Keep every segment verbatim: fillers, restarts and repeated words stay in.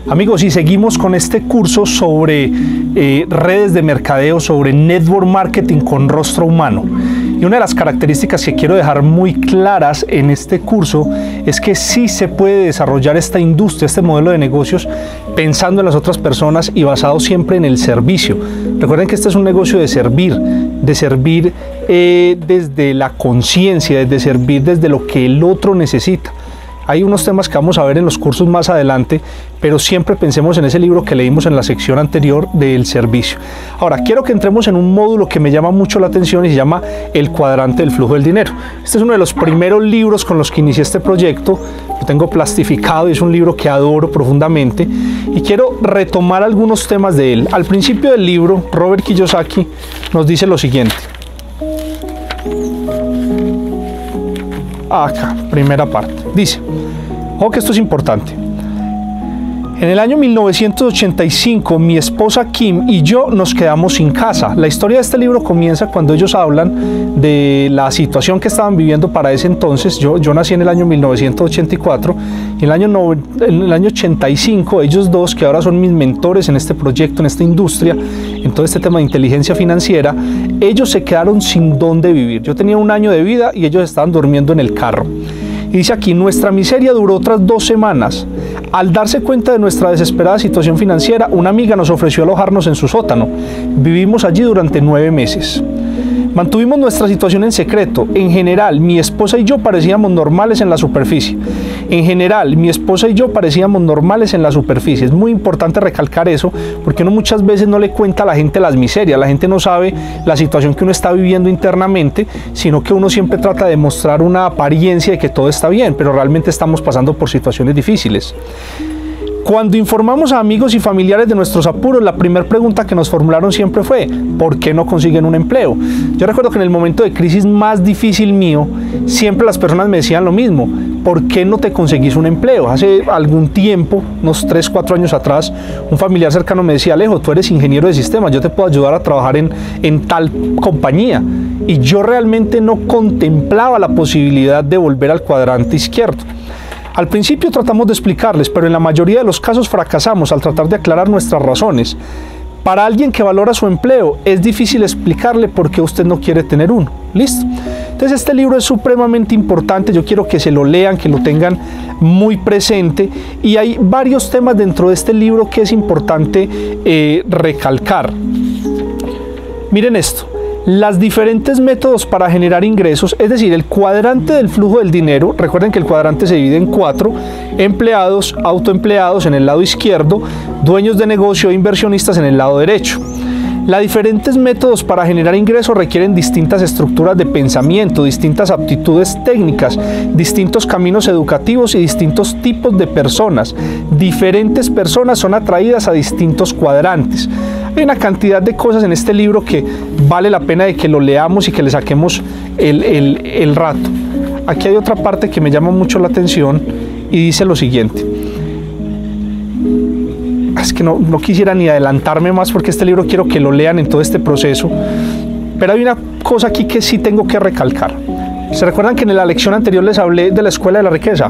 Amigos, y seguimos con este curso sobre eh, redes de mercadeo, sobre network marketing con rostro humano. Y una de las características que quiero dejar muy claras en este curso es que sí se puede desarrollar esta industria, este modelo de negocios, pensando en las otras personas y basado siempre en el servicio. Recuerden que este es un negocio de servir, de servir eh, desde la conciencia, desde servir desde lo que el otro necesita. Hay unos temas que vamos a ver en los cursos más adelante, pero siempre pensemos en ese libro que leímos en la sección anterior del servicio. Ahora, quiero que entremos en un módulo que me llama mucho la atención y se llama El cuadrante del flujo del dinero. Este es uno de los primeros libros con los que inicié este proyecto. Lo tengo plastificado y es un libro que adoro profundamente y quiero retomar algunos temas de él. Al principio del libro, Robert Kiyosaki nos dice lo siguiente. Acá, primera parte. Dice, ojo que esto es importante. En el año mil novecientos ochenta y cinco, mi esposa Kim y yo nos quedamos sin casa. La historia de este libro comienza cuando ellos hablan de la situación que estaban viviendo para ese entonces. Yo, yo nací en el año mil novecientos ochenta y cuatro y en el, año no, en el año ochenta y cinco, ellos dos, que ahora son mis mentores en este proyecto, en esta industria, en todo este tema de inteligencia financiera, ellos se quedaron sin dónde vivir. Yo tenía un año de vida y ellos estaban durmiendo en el carro. Y dice aquí, nuestra miseria duró otras dos semanas. Al darse cuenta de nuestra desesperada situación financiera, una amiga nos ofreció alojarnos en su sótano. Vivimos allí durante nueve meses. Mantuvimos nuestra situación en secreto. En general, mi esposa y yo parecíamos normales en la superficie. En general, mi esposa y yo parecíamos normales en la superficie. Es muy importante recalcar eso, porque uno muchas veces no le cuenta a la gente las miserias. La gente no sabe la situación que uno está viviendo internamente, sino que uno siempre trata de mostrar una apariencia de que todo está bien, pero realmente estamos pasando por situaciones difíciles. Cuando informamos a amigos y familiares de nuestros apuros, la primera pregunta que nos formularon siempre fue, ¿por qué no consiguen un empleo? Yo recuerdo que en el momento de crisis más difícil mío, siempre las personas me decían lo mismo, ¿por qué no te conseguís un empleo? Hace algún tiempo, unos tres, cuatro años atrás, un familiar cercano me decía, Alejo, tú eres ingeniero de sistemas, yo te puedo ayudar a trabajar en, en tal compañía. Y yo realmente no contemplaba la posibilidad de volver al cuadrante izquierdo. Al principio tratamos de explicarles, pero en la mayoría de los casos fracasamos al tratar de aclarar nuestras razones. Para alguien que valora su empleo, es difícil explicarle por qué usted no quiere tener uno. ¿Listo? Entonces este libro es supremamente importante, yo quiero que se lo lean, que lo tengan muy presente, y hay varios temas dentro de este libro que es importante eh, recalcar. Miren esto. Las diferentes métodos para generar ingresos, es decir, el cuadrante del flujo del dinero. Recuerden que el cuadrante se divide en cuatro: empleados, autoempleados en el lado izquierdo, dueños de negocio e inversionistas en el lado derecho. Los diferentes métodos para generar ingresos requieren distintas estructuras de pensamiento, distintas aptitudes técnicas, distintos caminos educativos y distintos tipos de personas. Diferentes personas son atraídas a distintos cuadrantes. Hay una cantidad de cosas en este libro que vale la pena de que lo leamos y que le saquemos el, el, el rato. Aquí hay otra parte que me llama mucho la atención y dice lo siguiente. Es que no, no quisiera ni adelantarme más porque este libro quiero que lo lean en todo este proceso, pero hay una cosa aquí que sí tengo que recalcar. ¿Se recuerdan que en la lección anterior les hablé de la escuela de la riqueza?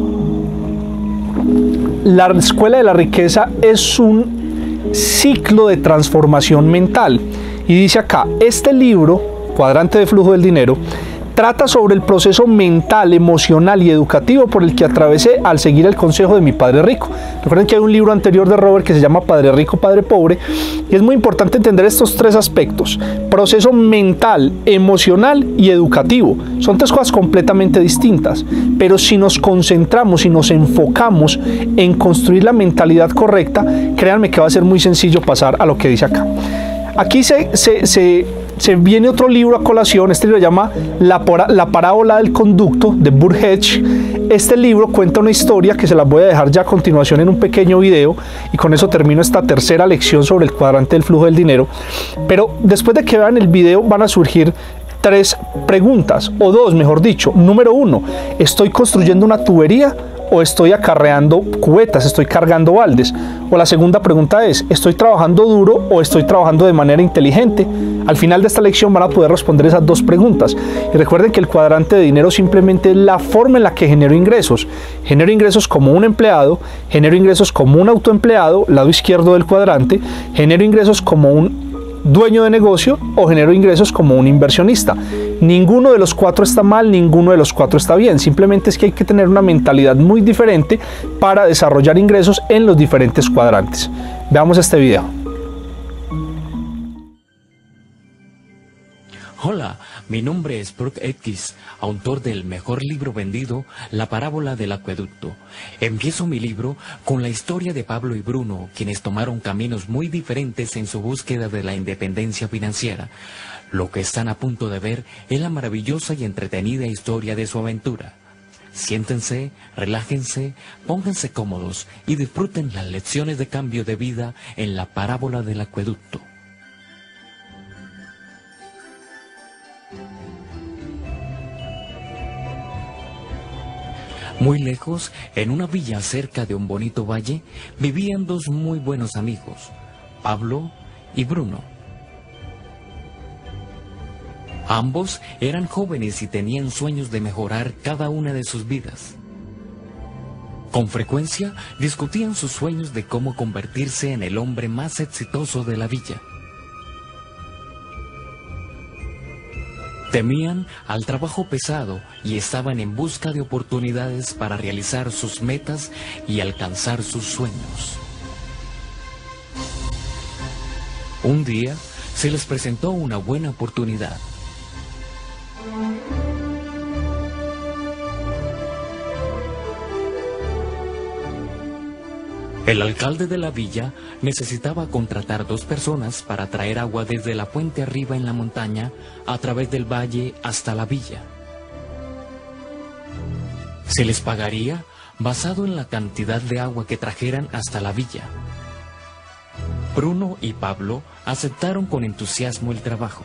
La escuela de la riqueza es un ciclo de transformación mental y dice acá, este libro, Cuadrante de Flujo del Dinero, trata sobre el proceso mental, emocional y educativo por el que atravesé al seguir el consejo de mi padre rico. Recuerden que hay un libro anterior de Robert que se llama Padre Rico, Padre Pobre, y es muy importante entender estos tres aspectos: proceso mental, emocional y educativo. Son tres cosas completamente distintas, pero si nos concentramos y nos enfocamos en construir la mentalidad correcta, créanme que va a ser muy sencillo pasar a lo que dice acá. Aquí se, se, se, se viene otro libro a colación. Este libro se llama La, la parábola del conducto, de Burgess. Este libro cuenta una historia que se las voy a dejar ya a continuación en un pequeño video, y con eso termino esta tercera lección sobre el cuadrante del flujo del dinero. Pero después de que vean el video van a surgir tres preguntas, o dos mejor dicho. Número uno, ¿estoy construyendo una tubería o estoy acarreando cubetas, estoy cargando baldes? O la segunda pregunta es, ¿estoy trabajando duro o estoy trabajando de manera inteligente? Al final de esta lección van a poder responder esas dos preguntas. Y recuerden que el cuadrante de dinero simplemente es la forma en la que genero ingresos. Genero ingresos como un empleado, genero ingresos como un autoempleado, lado izquierdo del cuadrante, genero ingresos como un dueño de negocio o genero ingresos como un inversionista. Ninguno de los cuatro está mal, ninguno de los cuatro está bien. Simplemente es que hay que tener una mentalidad muy diferente para desarrollar ingresos en los diferentes cuadrantes. Veamos este video. Hola, mi nombre es Brooke Atkins, autor del mejor libro vendido, La parábola del acueducto. Empiezo mi libro con la historia de Pablo y Bruno, quienes tomaron caminos muy diferentes en su búsqueda de la independencia financiera. Lo que están a punto de ver es la maravillosa y entretenida historia de su aventura. Siéntense, relájense, pónganse cómodos y disfruten las lecciones de cambio de vida en la parábola del acueducto. Muy lejos, en una villa cerca de un bonito valle, vivían dos muy buenos amigos, Pablo y Bruno. Ambos eran jóvenes y tenían sueños de mejorar cada una de sus vidas. Con frecuencia discutían sus sueños de cómo convertirse en el hombre más exitoso de la villa. Temían al trabajo pesado y estaban en busca de oportunidades para realizar sus metas y alcanzar sus sueños. Un día se les presentó una buena oportunidad. El alcalde de la villa necesitaba contratar dos personas para traer agua desde la fuente arriba en la montaña a través del valle hasta la villa. Se les pagaría basado en la cantidad de agua que trajeran hasta la villa. Bruno y Pablo aceptaron con entusiasmo el trabajo.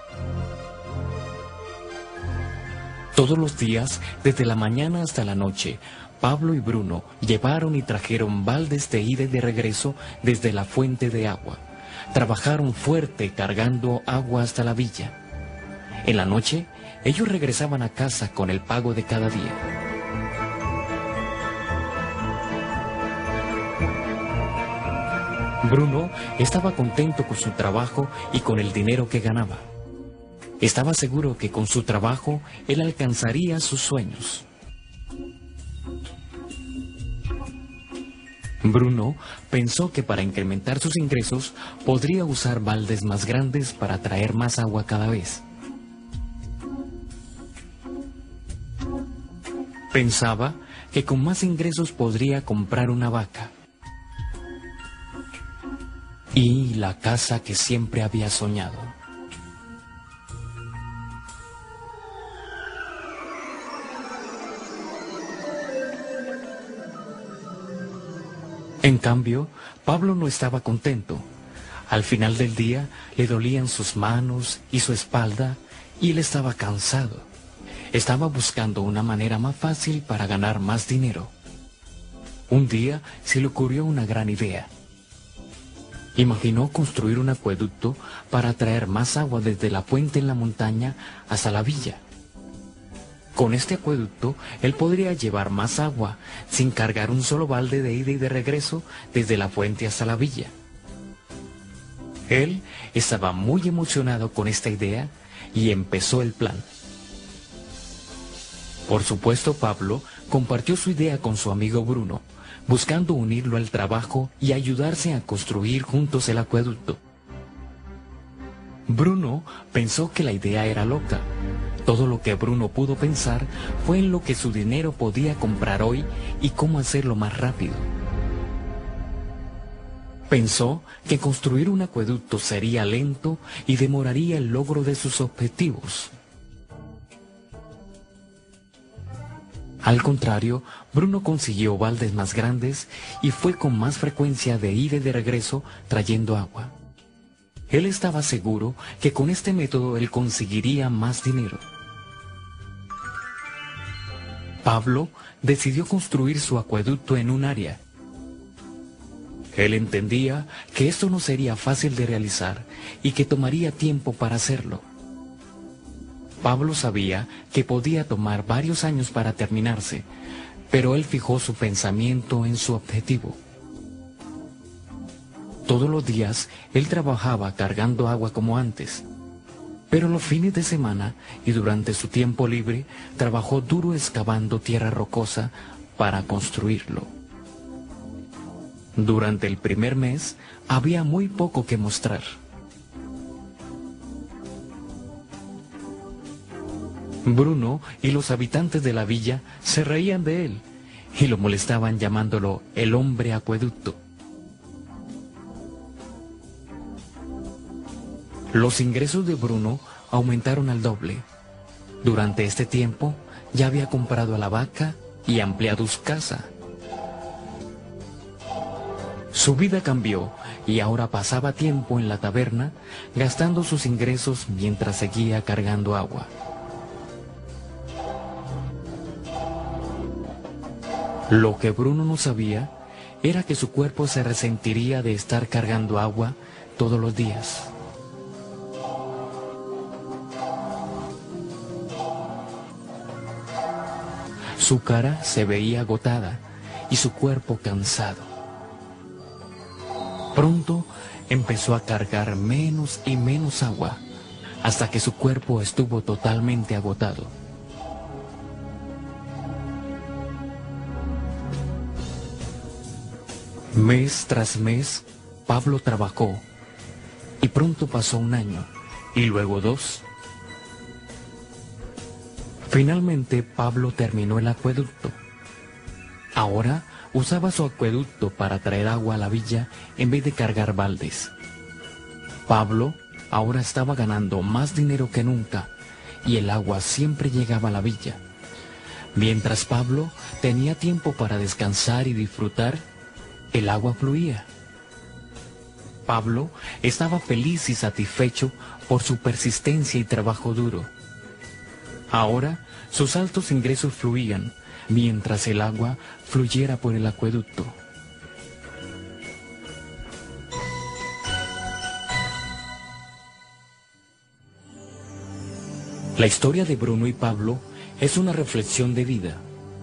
Todos los días, desde la mañana hasta la noche, Pablo y Bruno llevaron y trajeron baldes de ida y de regreso desde la fuente de agua. Trabajaron fuerte cargando agua hasta la villa. En la noche, ellos regresaban a casa con el pago de cada día. Bruno estaba contento con su trabajo y con el dinero que ganaba. Estaba seguro que con su trabajo él alcanzaría sus sueños. Bruno pensó que para incrementar sus ingresos podría usar baldes más grandes para traer más agua cada vez. Pensaba que con más ingresos podría comprar una vaca y la casa que siempre había soñado. En cambio, Pablo no estaba contento. Al final del día le dolían sus manos y su espalda y él estaba cansado. Estaba buscando una manera más fácil para ganar más dinero. Un día se le ocurrió una gran idea. Imaginó construir un acueducto para traer más agua desde la fuente en la montaña hasta la villa. Con este acueducto, él podría llevar más agua sin cargar un solo balde de ida y de regreso desde la fuente hasta la villa. Él estaba muy emocionado con esta idea y empezó el plan. Por supuesto, Pablo compartió su idea con su amigo Bruno, buscando unirlo al trabajo y ayudarse a construir juntos el acueducto. Bruno pensó que la idea era loca. Todo lo que Bruno pudo pensar fue en lo que su dinero podía comprar hoy y cómo hacerlo más rápido. Pensó que construir un acueducto sería lento y demoraría el logro de sus objetivos. Al contrario, Bruno consiguió baldes más grandes y fue con más frecuencia de ida y de regreso trayendo agua. Él estaba seguro que con este método él conseguiría más dinero. Pablo decidió construir su acueducto en un área. Él entendía que esto no sería fácil de realizar y que tomaría tiempo para hacerlo. Pablo sabía que podía tomar varios años para terminarse, pero él fijó su pensamiento en su objetivo. Todos los días él trabajaba cargando agua como antes, pero los fines de semana y durante su tiempo libre trabajó duro excavando tierra rocosa para construirlo. Durante el primer mes había muy poco que mostrar. Bruno y los habitantes de la villa se reían de él y lo molestaban llamándolo el hombre acueducto. Los ingresos de Bruno aumentaron al doble. Durante este tiempo ya había comprado a la vaca y ampliado su casa. Su vida cambió y ahora pasaba tiempo en la taberna gastando sus ingresos mientras seguía cargando agua. Lo que Bruno no sabía era que su cuerpo se resentiría de estar cargando agua todos los días. Su cara se veía agotada y su cuerpo cansado. Pronto empezó a cargar menos y menos agua hasta que su cuerpo estuvo totalmente agotado. Mes tras mes, Pablo trabajó, y pronto pasó un año, y luego dos. Finalmente, Pablo terminó el acueducto. Ahora usaba su acueducto para traer agua a la villa en vez de cargar baldes. Pablo ahora estaba ganando más dinero que nunca, y el agua siempre llegaba a la villa. Mientras Pablo tenía tiempo para descansar y disfrutar, el agua fluía. Pablo estaba feliz y satisfecho por su persistencia y trabajo duro. Ahora sus altos ingresos fluían mientras el agua fluyera por el acueducto. La historia de Bruno y Pablo es una reflexión de vida.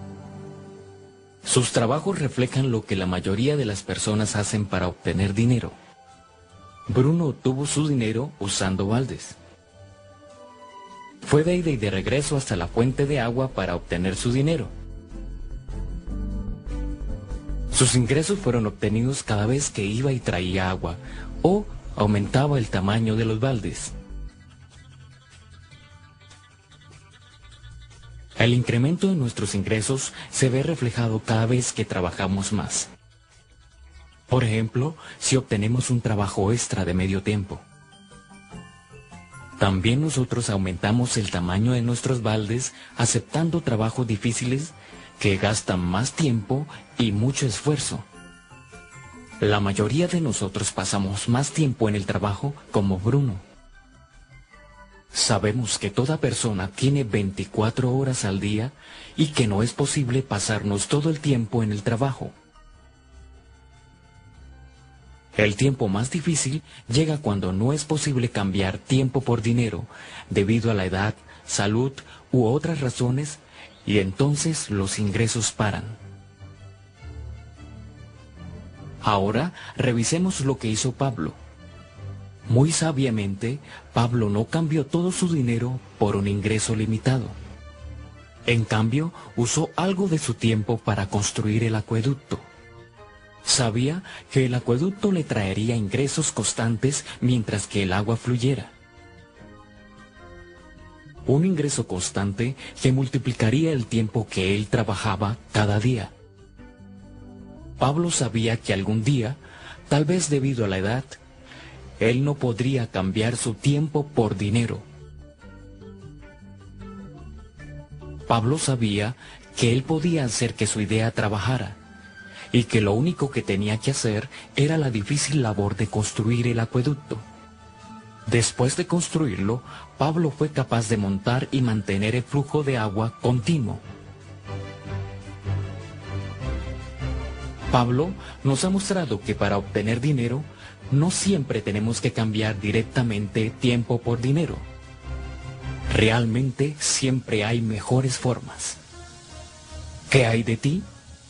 Sus trabajos reflejan lo que la mayoría de las personas hacen para obtener dinero. Bruno obtuvo su dinero usando baldes. Fue de ida y de regreso hasta la fuente de agua para obtener su dinero. Sus ingresos fueron obtenidos cada vez que iba y traía agua o aumentaba el tamaño de los baldes. El incremento de nuestros ingresos se ve reflejado cada vez que trabajamos más. Por ejemplo, si obtenemos un trabajo extra de medio tiempo. También nosotros aumentamos el tamaño de nuestros baldes aceptando trabajos difíciles que gastan más tiempo y mucho esfuerzo. La mayoría de nosotros pasamos más tiempo en el trabajo como Bruno. Sabemos que toda persona tiene veinticuatro horas al día y que no es posible pasarnos todo el tiempo en el trabajo. El tiempo más difícil llega cuando no es posible cambiar tiempo por dinero debido a la edad, salud u otras razones, y entonces los ingresos paran. Ahora revisemos lo que hizo Pablo. Muy sabiamente, Pablo no cambió todo su dinero por un ingreso limitado. En cambio, usó algo de su tiempo para construir el acueducto. Sabía que el acueducto le traería ingresos constantes mientras que el agua fluyera. Un ingreso constante que multiplicaría el tiempo que él trabajaba cada día. Pablo sabía que algún día, tal vez debido a la edad, él no podría cambiar su tiempo por dinero. Pablo sabía que él podía hacer que su idea trabajara, y que lo único que tenía que hacer era la difícil labor de construir el acueducto. Después de construirlo, Pablo fue capaz de montar y mantener el flujo de agua continuo. Pablo nos ha mostrado que para obtener dinero, no siempre tenemos que cambiar directamente tiempo por dinero. Realmente siempre hay mejores formas. ¿Qué hay de ti?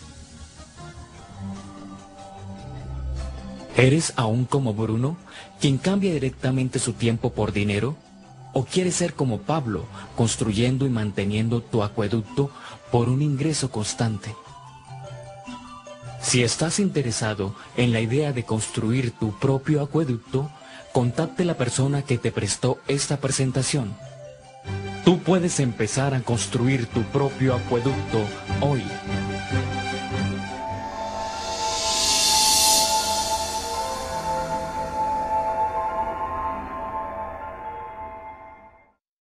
¿Eres aún como Bruno, quien cambia directamente su tiempo por dinero? ¿O quieres ser como Pablo, construyendo y manteniendo tu acueducto por un ingreso constante? Si estás interesado en la idea de construir tu propio acueducto, contacte a la persona que te prestó esta presentación. Tú puedes empezar a construir tu propio acueducto hoy.